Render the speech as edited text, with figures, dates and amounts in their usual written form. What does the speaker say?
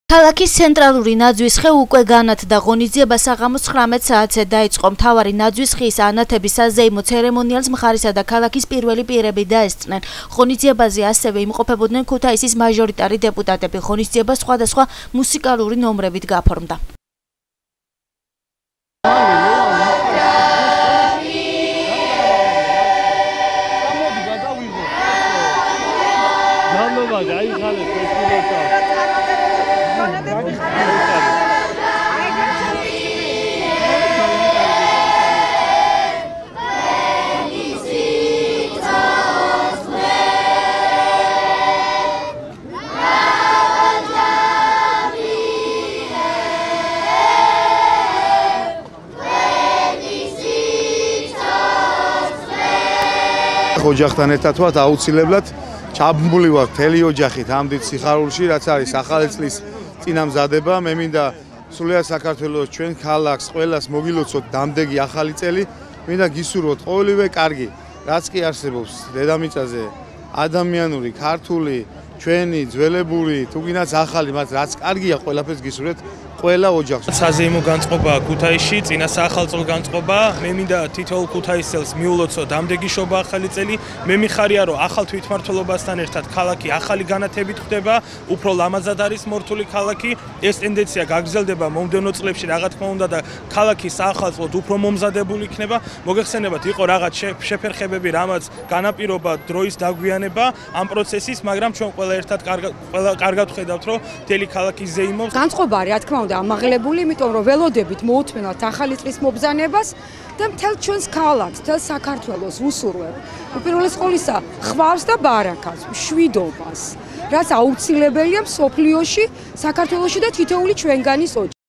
ქალაქის ცენტრალური ნაძვის ხე უკვე განათდა ღონისძიება საღამოს 19 საათზე დაიწყო. მთავარი ნაძვის ხის ანათების საზეიმო ცერემონიალს მხარისა და ქალაქის პირველი პირები დაესწრნენ. ღონისძიებაზე ასევე იმყოფებოდნენ ქუთაისის მაჟორიტარი დეპუტატები. ღონისძიება სხვადასხვა მუსიკალური ნომრებით გაფორმდა. ოჯახთან ერთად ვართ აუცილებლად ჩაბმული ვარ მთელი ოჯახით ამ დიდ სიხარულში, რაც არის ახალი წლის წინამზადება. მე მინდა სულიად საქართველოს ჩვენ ქალაქს ყველას მოგილოცოთ დამდეგი ახალი წელი. მინდა გისურვოთ ყოველივე კარგი, რაც კი არსებობს დედამიწაზე, ადამიანური, ქართული, ჩვენი, ძველებური, თუგინაც ახალი, მათ რაც კარგია, ყველაფერს გისურვეთ ყველა ოჯახს. საზეიმო განწყობა ქუთაისში, წინა საახალწლო განწყობა. მე მინდა თითოეულ ქუთაისელს მიულოცო დამდეგი შობა ახალი წელი. მე მიხარია, რომ ახალ თვითმმართველობასთან ერთად ქალაქი ახალი განათებით ხდება, უფრო ლამაზად არის მორთული ქალაქი. ეს ტენდენცია გაგრძელდება მომდევნო წლებში, რა თქმა უნდა და ქალაქი საახალწლოდ უფრო მომზადებული იქნება. მოგეხსენებათ, იყო რაღაც შეფერხებები, რამაც განაპირობა დროის დაგვიანება ამ პროცესის, მაგრამ ჩვენ ყველა ერთად კარგად ვხედავთ, რომ მთელი ქალაქი ზეიმობს. განწყობა რა თქმა უნდა ამაღლებული, იმიტომ რომ ველოდებით მოუთმენთ ახალი წლის მობრძანებას და მთელ ჩვენს ქალაქს, მთელ საქართველოს უსურვებ. უპირველეს ყოვლისა, ხვავს და ბარაქას, მშვიდობას, რაც აუცილებელია მსოფლიოში, საქართველოში და თითოეული ჩვენგანის ოჯახი.